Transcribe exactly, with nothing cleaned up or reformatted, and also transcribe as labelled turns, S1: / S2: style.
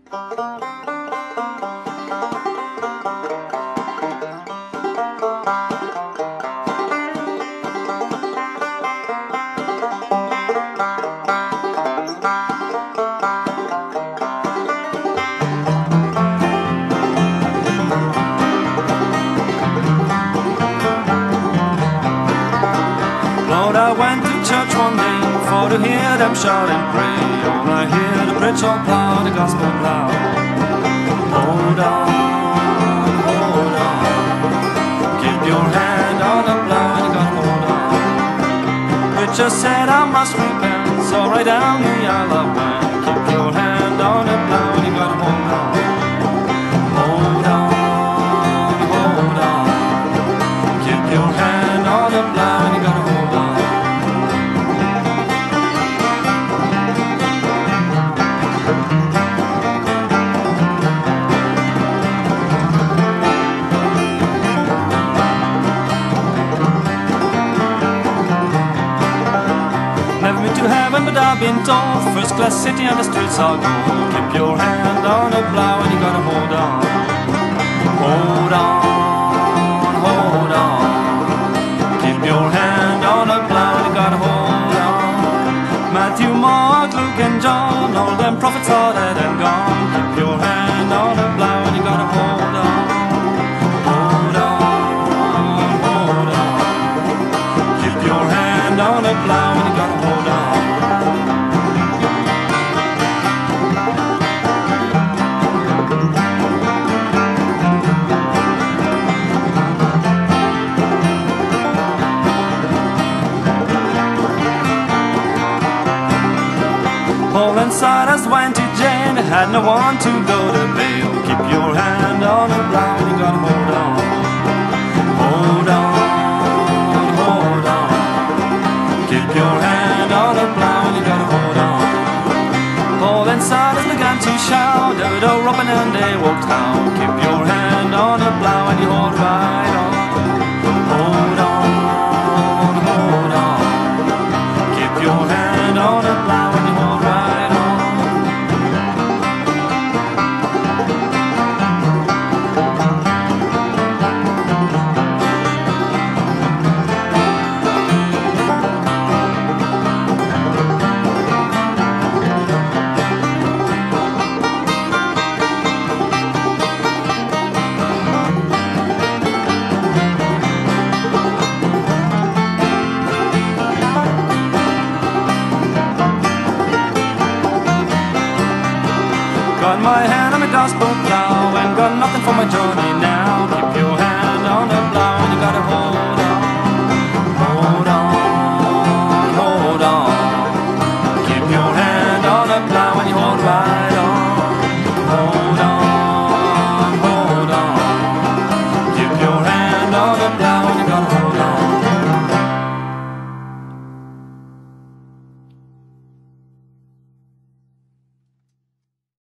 S1: I went to church one day for to hear them shout and pray. All I hear the preacher plow, the gospel plow. Hold on, hold on, keep your hand on the plow and you gotta hold on. Preacher said I must repent, so right down the aisle I went. Keep your hand on the plow and you gotta hold on. Hold on, hold on, keep your hand on the plow and you gotta hold on. Never been to heaven, but I've been told first class city and the streets are gold. Keep your hand on the plow and you gotta hold on. Hold on, hold on, keep your hand on the plow and you gotta hold on. Matthew, Mark, Luke and John, all them prophets are dead and gone. Keep your hand on the plow and you gotta hold on. Hold on, hold on, keep your hand on the plow and you gotta hold on. Paul and Silas went to jail, they had no one to go to bail. Keep your hand on the plow and you gotta hold on. Hold on, hold on, keep your hand on the plow and you gotta hold on. Paul and Silas began to shout, they were all robbing and they walked out. Keep your hand on the plow and you hold right on. Hold on, hold on, keep your hand on the plow and you hold right on. Got my hand on the gospel plow and got nothing for my journey now. Keep your hand on the plow and you gotta hold on. Hold on, hold on, keep your hand on the plow and you hold right on. Hold on, hold on, keep your hand on the plow and you gotta hold on.